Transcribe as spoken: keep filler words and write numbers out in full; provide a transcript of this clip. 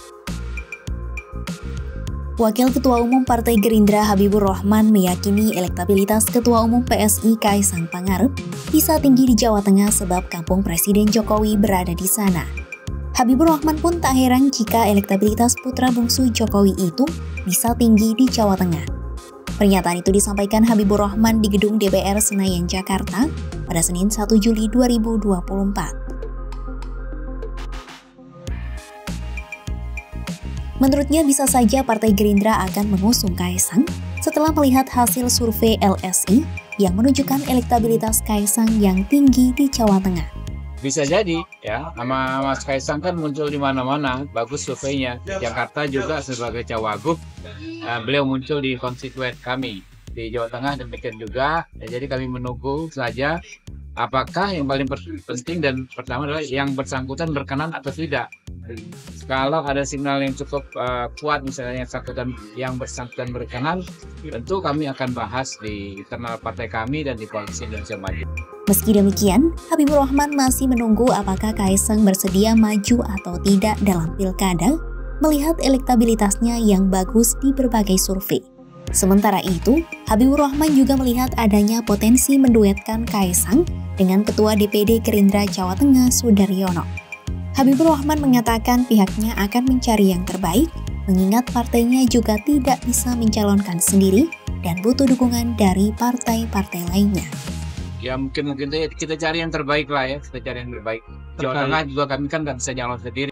Wakil Ketua Umum Partai Gerindra Habibur Rahman meyakini elektabilitas Ketua Umum P S I Kaisang Pangarep bisa tinggi di Jawa Tengah sebab kampung Presiden Jokowi berada di sana. Habibur Rahman pun tak heran jika elektabilitas putra bungsu Jokowi itu bisa tinggi di Jawa Tengah. Pernyataan itu disampaikan Habibur Rahman di gedung D P R Senayan, Jakarta pada Senin satu Juli dua ribu dua puluh empat. Menurutnya bisa saja Partai Gerindra akan mengusung Kaisang setelah melihat hasil survei L S I yang menunjukkan elektabilitas Kaisang yang tinggi di Jawa Tengah. Bisa jadi ya, sama Mas Kaisang kan muncul di mana-mana, bagus surveinya. Jakarta juga sebagai cawagup, uh, beliau muncul di konstituen kami di Jawa Tengah, demikian juga. Ya, jadi kami menunggu saja apakah yang paling penting dan pertama adalah yang bersangkutan berkenan atau tidak. Kalau ada sinyal yang cukup uh, kuat misalnya yang bersangkutan yang bersangkutan berkenan, tentu kami akan bahas di internal partai kami dan di Koalisi Indonesia Maju. Meski demikian, Habibur Rahman masih menunggu apakah Kaisang bersedia maju atau tidak dalam pilkada, melihat elektabilitasnya yang bagus di berbagai survei. Sementara itu, Habibur Rahman juga melihat adanya potensi menduetkan Kaisang dengan Ketua D P D Gerindra Jawa Tengah Sudaryono. Habibur Rahman mengatakan pihaknya akan mencari yang terbaik, mengingat partainya juga tidak bisa mencalonkan sendiri dan butuh dukungan dari partai-partai lainnya. Ya mungkin mungkin kita cari yang terbaik lah ya, kita cari yang terbaik. Jawa Tengah juga kami kan nggak bisa nyalon sendiri.